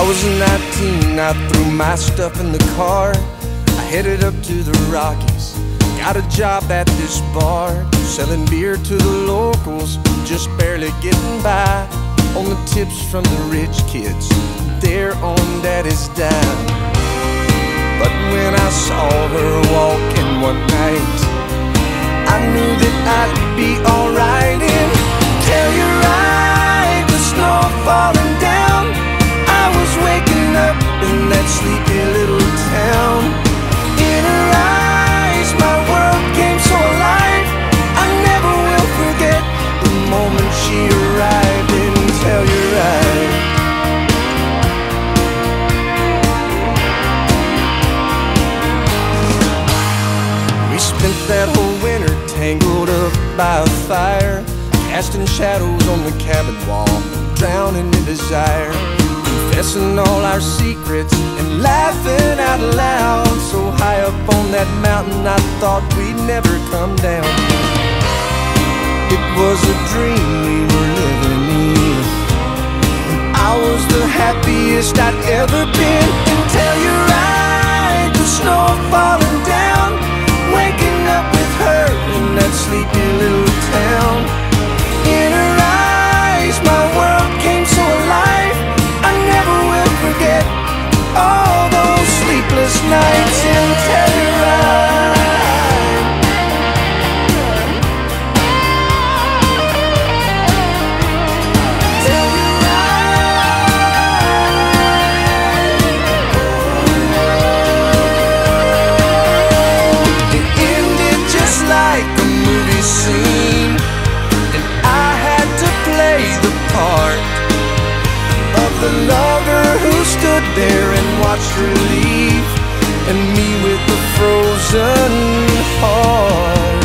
was 19, I threw my stuff in the car. I headed up to the Rockies, got a job at this bar, selling beer to the locals, just barely getting by on the tips from the rich kids, they're on daddy's dime. But when I saw her walking one night, I knew that I'd be alright. And tell you right, the snow falling down, I was waking up in that sleepy little town. In her eyes, my world came so alive, I never will forget the moment she arrived. And tell you right, we spent that whole winter tangled up by a fire, casting shadows on the cabin wall, drowning in desire, confessing all our secrets and laughing out loud. So high up on that mountain, I thought we'd never come down. It was a dream we were living in, and I was the happiest I'd ever been. And tell you right, the snow falling down, waking up with her in that sleepy little town. In her eyes, my world came so alive, I never will forget all those sleepless nights. And tell you right, tell you right. It ended just like a movie scene, and I had to play the part of the lover who stood there and watched her leave, and me with the frozen heart.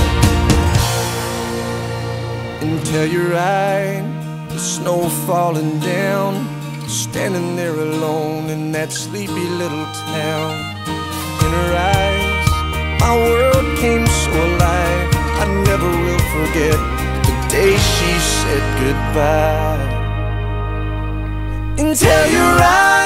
And tell you right, the snow falling down, standing there alone in that sleepy little town. In her eyes, my world came so alive, I never will forget the day she said goodbye. And tell you right,